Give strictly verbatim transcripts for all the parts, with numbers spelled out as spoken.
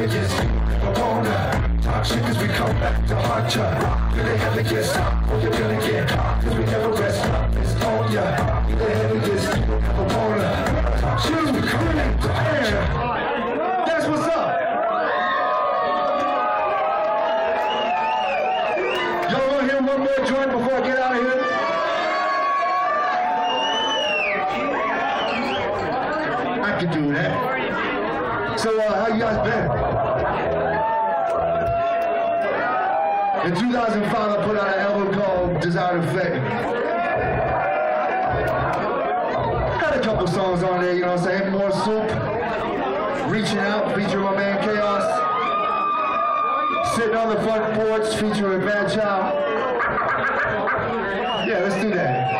get never wanna talk shit cause we come back to haunt ya. You never get stopped or you're gonna get caught cause we never rest up, it's on ya. You never get never wanna talk shit cause we come back to haunt ya. That's what's up. Y'all wanna hear one more joint before I get out of here? I can do that. So, uh, how you guys been? In two thousand five, I put out an album called Desire to Fate. Had a couple songs on there, you know what I'm saying? More Soup, Reaching Out, featuring my man Chaos. Sitting on the front porch, featuring Bad Child. Yeah, let's do that.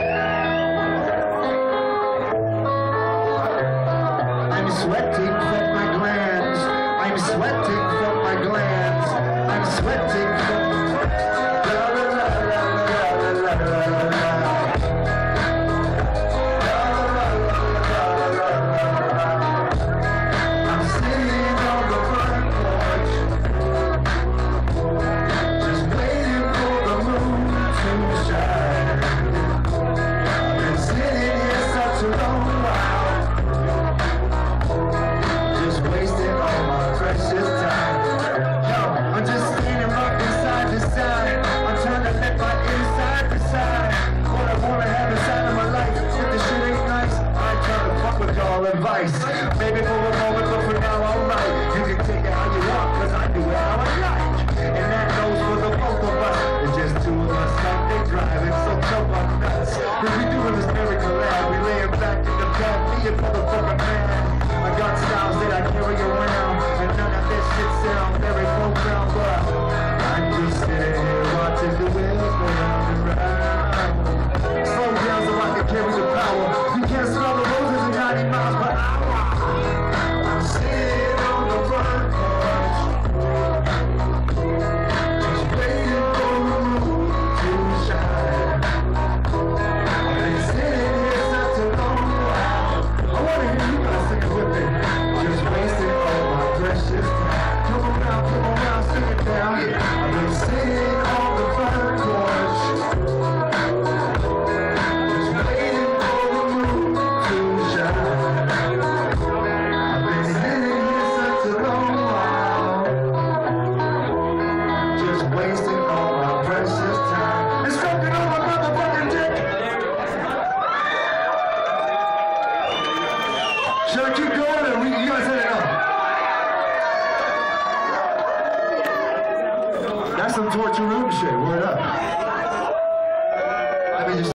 I'm sweating from my glands. I'm sweating from my glands. I'm sweating from la la la la la la la la la. I'm sitting on the front porch, just waiting for the moon to shine. I've been sitting here such a long while, just wasting all my precious time. Yo, I'm just standing rocking side to side. I'm trying to let my inside decide what I wanna have inside of my life. If the shit ain't nice, I ain't trying to fuck with y'all advice. Maybe for a moment, but for now, alright. You can take it how you want, cause I do it how I like. And that goes for the both of us. It's just two of us Sunday driving, so jump on nuts. Cause we doing this miracle lab. We laying back in the bed, me and motherfucking man. I got styles that I carry around, and none of this shit sound very profound, but I'm just sitting here watching the wheels go round and round. Slow down so I can carry the power. You can't smell the roses at ninety miles per hour. I'm sitting on the front porch, just waiting for the moon to shine. I've been sitting here such a long while. I wanna hear you guys sing it with me. Just wasting all my precious time. Come around, come around, sing it down. I've been sitting on the front porch, just waiting for the moon to shine. I've been sitting here such a long while, just wasting all my precious time. And stroking on my motherfucking dick. Should I keep going or we, you guys hit it up? That's some torture room shit, word up.